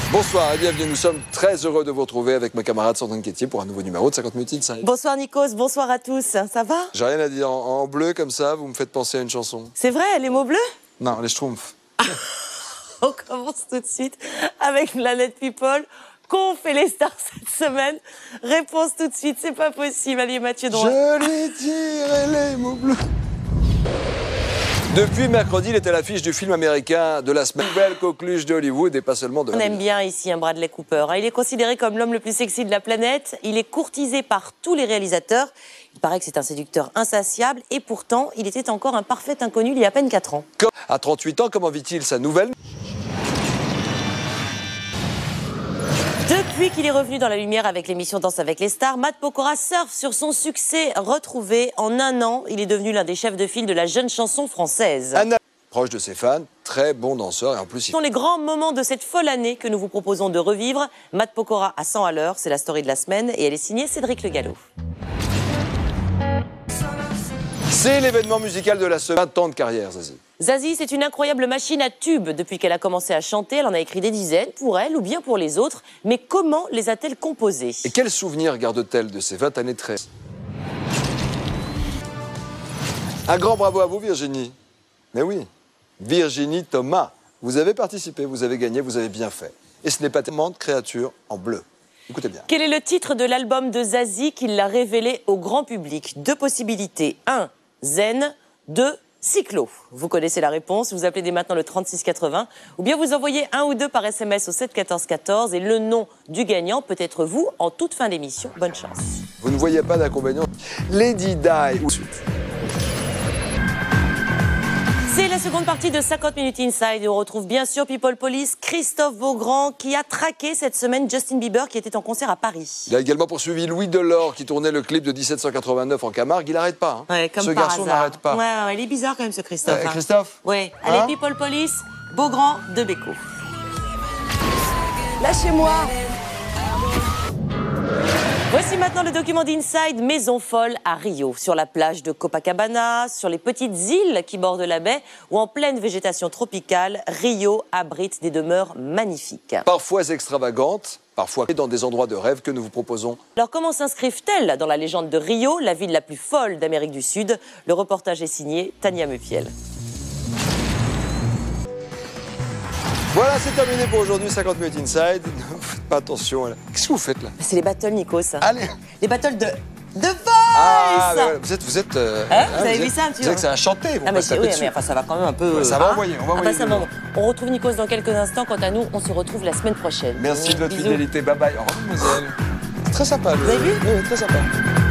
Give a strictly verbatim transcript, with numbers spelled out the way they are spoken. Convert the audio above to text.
Bonsoir et bienvenue, nous sommes très heureux de vous retrouver avec ma camarade Sandrine Quétier pour un nouveau numéro de cinquante minutes Inside. Bonsoir Nikos, bonsoir à tous, ça va? J'ai rien à dire, en, en bleu comme ça, vous me faites penser à une chanson. C'est vrai, les mots bleus? Non, les Schtroumpfs. On commence tout de suite avec Planète People. Qu'ont fait les stars cette semaine? Réponse tout de suite, c'est pas possible, allez Mathieu Droit. Je lui dirai les mots bleus. Depuis mercredi, il était à l'affiche du film américain de la semaine, Nouvelle coqueluche de Hollywood et pas seulement de On aime bien ici un Bradley Cooper. Il est considéré comme l'homme le plus sexy de la planète. Il est courtisé par tous les réalisateurs. Il paraît que c'est un séducteur insatiable et pourtant, il était encore un parfait inconnu il y a à peine quatre ans. À trente-huit ans, comment vit-il sa nouvelle? Depuis qu'il est revenu dans la lumière avec l'émission Danse avec les stars, Matt Pokora surfe sur son succès retrouvé. En un an, il est devenu l'un des chefs de file de la jeune chanson française. Anna, proche de ses fans, très bon danseur et en plus... Ce sont les grands moments de cette folle année que nous vous proposons de revivre. Matt Pokora à cent à l'heure, c'est la story de la semaine et elle est signée Cédric Le Gallo. C'est l'événement musical de la semaine. vingt ans de carrière, Zazie. Zazie, c'est une incroyable machine à tubes. Depuis qu'elle a commencé à chanter, elle en a écrit des dizaines, pour elle ou bien pour les autres. Mais comment les a-t-elle composées? Et quels souvenirs garde-t-elle de ces vingt années de treize? Un grand bravo à vous, Virginie. Mais oui, Virginie Thomas. Vous avez participé, vous avez gagné, vous avez bien fait. Et ce n'est pas tellement de créatures en bleu. Écoutez bien. Quel est le titre de l'album de Zazie qui l'a révélé au grand public? Deux possibilités. un. Zen. deux. Cyclo. Vous connaissez la réponse, vous appelez dès maintenant le trente-six quatre-vingts ou bien vous envoyez un ou deux par S M S au sept quatorze quatorze et le nom du gagnant peut être vous en toute fin d'émission. Bonne chance. Vous ne voyez pas d'inconvénient. Lady Di. Ou suite. C'est la seconde partie de cinquante minutes Inside et on retrouve bien sûr People Police, Christophe Beaugrand qui a traqué cette semaine Justin Bieber qui était en concert à Paris. Il a également poursuivi Louis Delors qui tournait le clip de dix-sept cent quatre-vingt-neuf en Camargue. Il n'arrête pas. Hein. Ouais, comme ce par garçon hasard. n'arrête pas. Ouais, ouais, il est bizarre quand même ce Christophe. Euh, hein. Christophe Ouais. Hein Allez, People Police, Beaugrand de Béco. Lâchez-moi. Voici maintenant le document d'Inside, Maison folle à Rio, sur la plage de Copacabana, sur les petites îles qui bordent la baie ou en pleine végétation tropicale, Rio abrite des demeures magnifiques. Parfois extravagantes, parfois dans des endroits de rêve que nous vous proposons. Alors comment s'inscrivent-elles dans la légende de Rio, la ville la plus folle d'Amérique du Sud? Le reportage est signé Tania Mepiel. Voilà, c'est terminé pour aujourd'hui, cinquante minutes Inside. Ne faites pas attention. Là. Qu'est-ce que vous faites là? C'est les battles, Nikos. Allez. Les battles de... de Voice. Ah, mais voilà, vous êtes... Vous, êtes, euh, hein, hein, vous avez vous vu êtes, ça un petit peu? Vous savez que ça a chanté, vous ah, mais, passez oui, dessus. mais enfin, ça va quand même un peu... Ouais, ça va envoyer, on va ah, envoyer. bah, bon. On retrouve Nikos dans quelques instants. Quant à nous, on se retrouve la semaine prochaine. Merci de votre Bisous. fidélité. Bye bye. Au revoir, mademoiselle. Très sympa. Vous avez vu? Oui, très sympa.